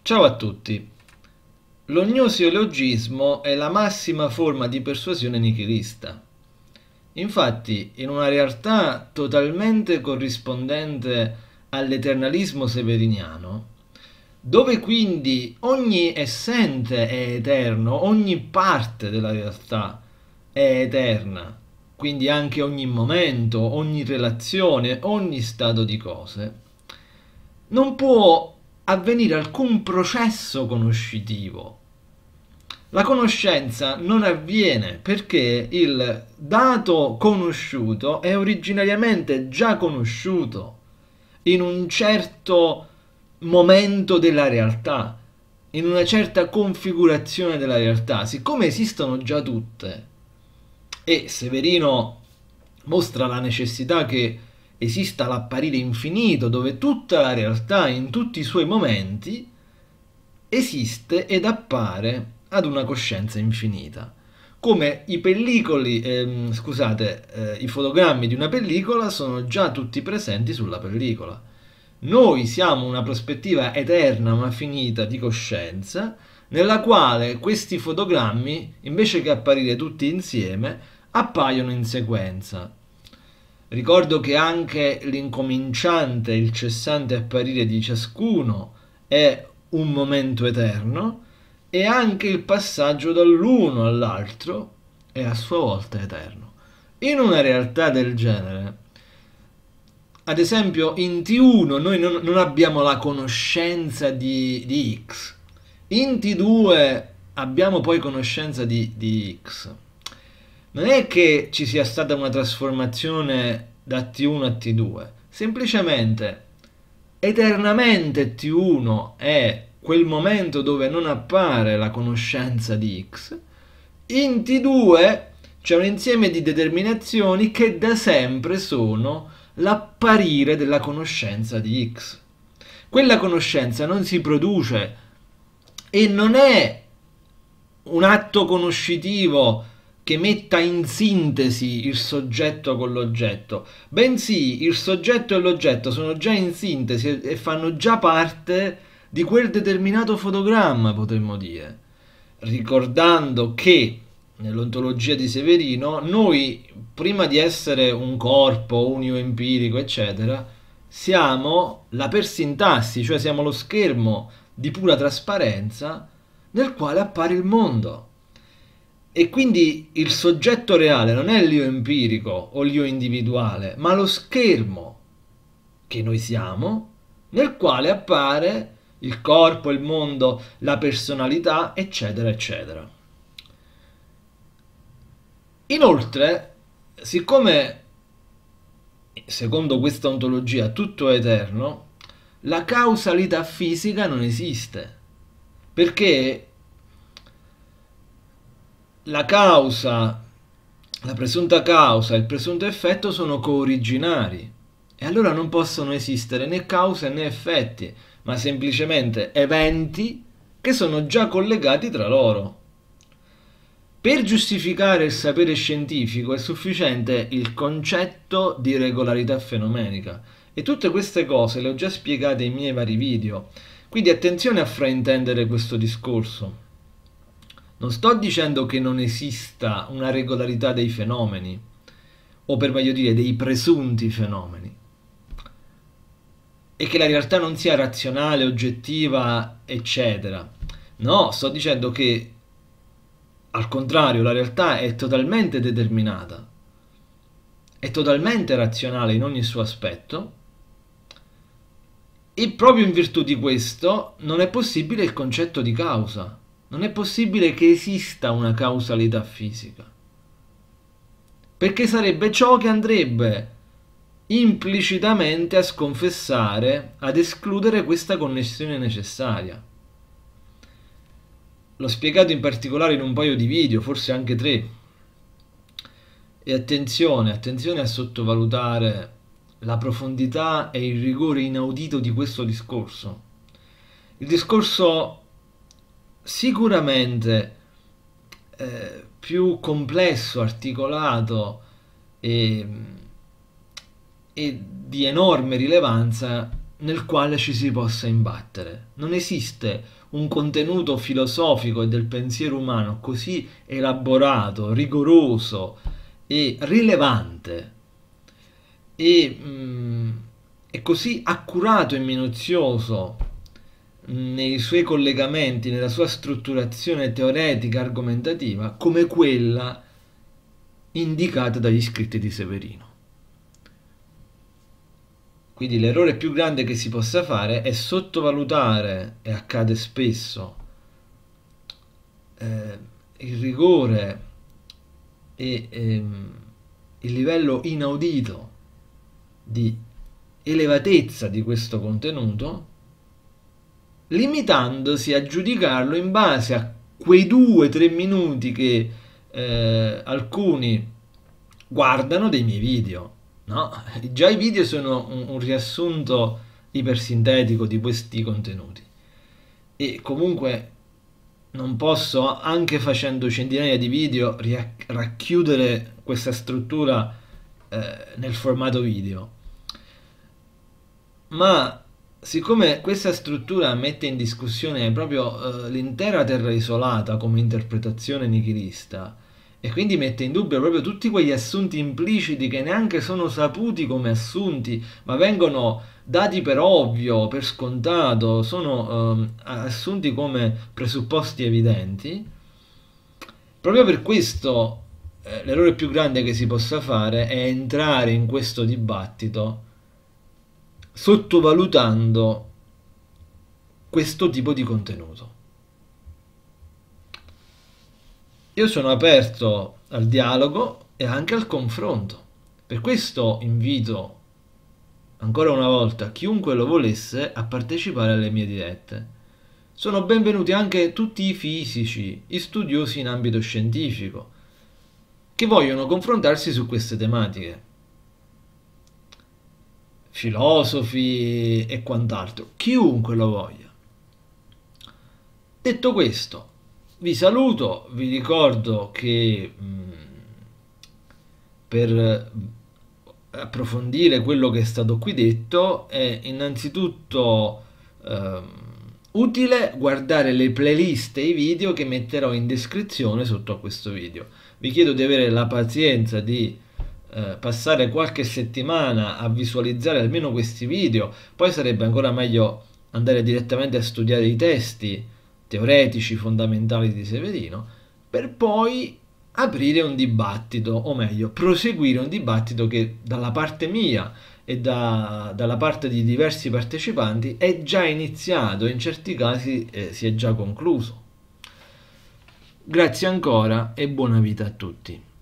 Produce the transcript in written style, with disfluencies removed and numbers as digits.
Ciao a tutti. Lo gnoseologismo è la massima forma di persuasione nichilista. Infatti, in una realtà totalmente corrispondente all'eternalismo severiniano, dove quindi ogni essente è eterno, ogni parte della realtà è eterna, quindi anche ogni momento, ogni relazione, ogni stato di cose, non può avvenire alcun processo conoscitivo. La conoscenza non avviene perché il dato conosciuto è originariamente già conosciuto in un certo momento della realtà, in una certa configurazione della realtà, siccome esistono già tutte. E Severino mostra la necessità che esista l'apparire infinito, dove tutta la realtà, in tutti i suoi momenti, esiste ed appare ad una coscienza infinita. Come i pellicoli, i fotogrammi di una pellicola sono già tutti presenti sulla pellicola. Noi siamo una prospettiva eterna ma finita di coscienza, nella quale questi fotogrammi, invece che apparire tutti insieme, appaiono in sequenza. Ricordo che anche l'incominciante e il cessante apparire di ciascuno è un momento eterno e anche il passaggio dall'uno all'altro è a sua volta eterno. In una realtà del genere, ad esempio in T1 noi non abbiamo la conoscenza di X, in T2 abbiamo poi conoscenza di X. Non è che ci sia stata una trasformazione da T1 a T2, semplicemente eternamente T1 è quel momento dove non appare la conoscenza di X, in T2 c'è un insieme di determinazioni che da sempre sono l'apparire della conoscenza di X. Quella conoscenza non si produce e non è un atto conoscitivo che metta in sintesi il soggetto con l'oggetto, bensì il soggetto e l'oggetto sono già in sintesi e fanno già parte di quel determinato fotogramma, potremmo dire, ricordando che nell'ontologia di Severino noi, prima di essere un corpo, un io empirico, eccetera, siamo la persintassi, cioè siamo lo schermo di pura trasparenza nel quale appare il mondo. E quindi il soggetto reale non è l'io empirico o l'io individuale, ma lo schermo che noi siamo, nel quale appare il corpo, il mondo, la personalità, eccetera, eccetera. Inoltre, siccome secondo questa ontologia tutto è eterno, la causalità fisica non esiste, perché la causa, la presunta causa e il presunto effetto sono cooriginari e allora non possono esistere né cause né effetti, ma semplicemente eventi che sono già collegati tra loro. Per giustificare il sapere scientifico è sufficiente il concetto di regolarità fenomenica e tutte queste cose le ho già spiegate in miei vari video, quindi attenzione a fraintendere questo discorso. Non sto dicendo che non esista una regolarità dei fenomeni, o per meglio dire dei presunti fenomeni, e che la realtà non sia razionale, oggettiva, eccetera. No, sto dicendo che al contrario la realtà è totalmente determinata, è totalmente razionale in ogni suo aspetto, e proprio in virtù di questo non è possibile il concetto di causa. Non è possibile che esista una causalità fisica, perché sarebbe ciò che andrebbe implicitamente a sconfessare, ad escludere questa connessione necessaria. L'ho spiegato in particolare in un paio di video, forse anche 3. E attenzione a sottovalutare la profondità e il rigore inaudito di questo discorso. Il discorso sicuramente più complesso, articolato e di enorme rilevanza nel quale ci si possa imbattere. Non esiste un contenuto filosofico e del pensiero umano così elaborato, rigoroso e rilevante e, e così accurato e minuzioso nei suoi collegamenti, nella sua strutturazione teoretica argomentativa, come quella indicata dagli scritti di Severino. Quindi l'errore più grande che si possa fare è sottovalutare, e accade spesso, il rigore e il livello inaudito di elevatezza di questo contenuto, limitandosi a giudicarlo in base a quei 2-3 minuti che alcuni guardano dei miei video. No? Già i video sono un riassunto ipersintetico di questi contenuti e comunque non posso, anche facendo centinaia di video, racchiudere questa struttura nel formato video. Ma siccome questa struttura mette in discussione proprio l'intera terra isolata come interpretazione nichilista e quindi mette in dubbio proprio tutti quegli assunti impliciti che neanche sono saputi come assunti, ma vengono dati per ovvio, per scontato, sono assunti come presupposti evidenti, proprio per questo l'errore più grande che si possa fare è entrare in questo dibattito sottovalutando questo tipo di contenuto. Io sono aperto al dialogo e anche al confronto. Per questo invito ancora una volta chiunque lo volesse a partecipare alle mie dirette. Sono benvenuti anche tutti i fisici, gli studiosi in ambito scientifico, che vogliono confrontarsi su queste tematiche. Filosofi e quant'altro, chiunque lo voglia. Detto questo, vi saluto, vi ricordo che per approfondire quello che è stato qui detto è innanzitutto utile guardare le playlist e i video che metterò in descrizione sotto a questo video. Vi chiedo di avere la pazienza di passare qualche settimana a visualizzare almeno questi video, poi sarebbe ancora meglio andare direttamente a studiare i testi teoretici fondamentali di Severino, per poi aprire un dibattito, o meglio, proseguire un dibattito che dalla parte mia e dalla parte di diversi partecipanti è già iniziato, in certi casi si è già concluso. Grazie ancora e buona vita a tutti.